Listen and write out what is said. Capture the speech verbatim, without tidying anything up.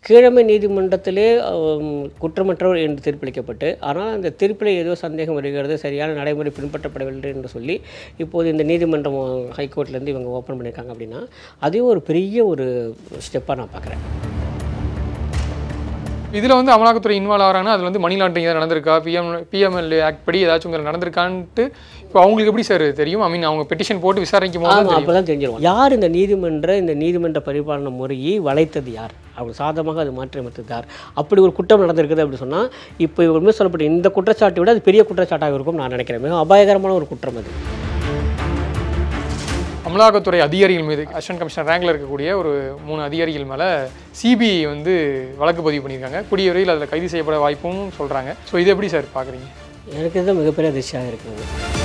கீழமை நீதிமன்றத்திலே குற்றமற்றவர் என்று தீர்ப்பளிக்கப்பட்டு, ஆனால் அந்த தீர்ப்பில் ஏதோ சந்தேகம் வருகிறது, சரியான நடைமுறை பின்பற்றப்படவில்லை என்று சொல்லி இப்போது இந்த நீதிமன்றம் ஹைகோர்ட்லேருந்து இவங்க ஓப்பன் பண்ணியிருக்காங்க அப்படின்னா, அதையும் ஒரு பெரிய ஒரு ஸ்டெப்பாக நான் பார்க்குறேன். இதில் வந்து அமலாக்கத்துறை இன்வால்வ் ஆகிறாங்கன்னா அதில் வந்து மணி லாண்டரிங் ஏதாவது நடந்திருக்கா, பிஎம் பிஎம்எல்ஏ ஆக்ட் படி ஏதாச்சும் உங்களை நடந்திருக்கான்ட்டு இப்போ அவங்களுக்கு எப்படி சார் தெரியும்? ஐ மீன் அவங்க பெட்டிஷன் போட்டு விசாரிக்கும் போது அப்போ தான் தெரிஞ்சிடும் யார் இந்த நீதிமன்ற இந்த நீதிமன்ற பரிபாலன முறையை வளைத்தது யார், அப்படி சாதகமாக அது மாற்றியமைத்தது யார், அப்படி ஒரு குற்றம் நடந்திருக்குது அப்படின்னு சொன்னால் இப்போ இவங்க சொல்லப்பட்ட இந்த குற்றச்சாட்டை விட அது பெரிய குற்றச்சாட்டாக இருக்கும் நான் நினைக்கிறேன். மிக அபாயகரமான ஒரு குற்றம் அது. அமலாக்கத்துறை அதிகாரிகள் மீது அசிஸ்டன்ட் கமிஷனர் ரேங்கில் இருக்கக்கூடிய ஒரு மூணு அதிகாரிகள் மேலே சிபிஐ வந்து வழக்கு பதிவு பண்ணியிருக்காங்க. கூடிய விரைவில் அதில் கைது செய்யப்பட வாய்ப்பும் சொல்கிறாங்க. ஸோ இது எப்படி சார் பார்க்குறீங்க? எனக்கு இதுதான் மிகப்பெரிய அதிர்ச்சியாக இருக்கிறது.